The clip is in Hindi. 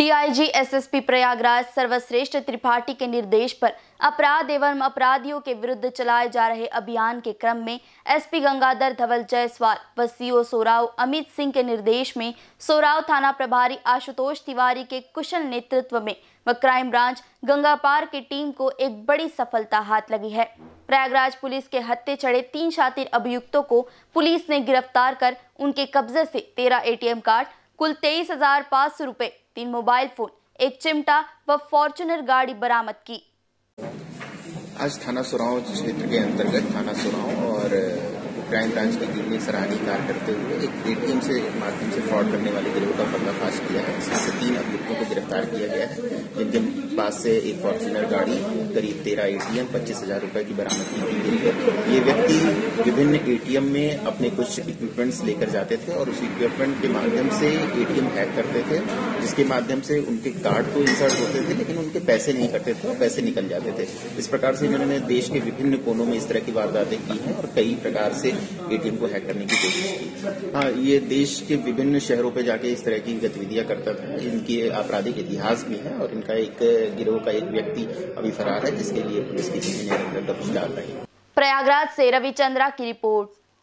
डीआईजी एसएसपी प्रयागराज सर्वश्रेष्ठ त्रिपाठी के निर्देश पर अपराध एवं अपराधियों के विरुद्ध चलाए जा रहे अभियान के क्रम में एसपी गंगाधर धवल जायसवाल व सीओ सोराव अमित सिंह के निर्देश में सोराव थाना प्रभारी आशुतोष तिवारी के कुशल नेतृत्व में व क्राइम ब्रांच गंगापार की टीम को एक बड़ी सफलता हाथ लगी है। प्रयागराज पुलिस के हत्थे चढ़े 3 शातिर अभियुक्तों को पुलिस ने गिरफ्तार कर उनके कब्जे से 13 एटीएम कार्ड, कुल 23,500 रुपए, 3 मोबाइल फोन, एक चिमटा व फॉर्च्यूनर गाड़ी बरामद की। आज थाना सोराव क्षेत्र के अंतर्गत थाना सोराव और क्राइम ब्रांच की टीम ने सराहनीय कार्य करते हुए एक एटीएम से माध्यम से फ्रॉड करने वाले गिरोह का पर्दाफाश किया है। इसमें 3 अभियुक्तों को गिरफ्तार किया गया है, जिनके पास से एक फॉर्च्यूनर गाड़ी, करीब 13 एटीएम, 25,000 रुपए की बरामदगी की गई है। ये व्यक्ति विभिन्न एटीएम में अपने कुछ इक्विपमेंट्स लेकर जाते थे और उस इक्विपमेंट के माध्यम से एटीएम हैक करते थे, जिसके माध्यम से उनके कार्ड तो इंसर्ट होते थे लेकिन उनके पैसे नहीं कटते थे और पैसे निकल जाते थे। इस प्रकार से इन्होंने देश के विभिन्न कोनों में इस तरह की वारदातें की हैं और कई प्रकार से एटीएम को हैक करने की कोशिश की। हाँ, ये देश के विभिन्न शहरों पे जाके इस तरह की गतिविधियां करता था। इनकी आपराधिक इतिहास भी है और इनका एक गिरोह का एक व्यक्ति अभी फरार है, जिसके लिए पुलिस की टीम ने निरंतर तलाश डाल रही है। प्रयागराज से रविचंद्रा की रिपोर्ट।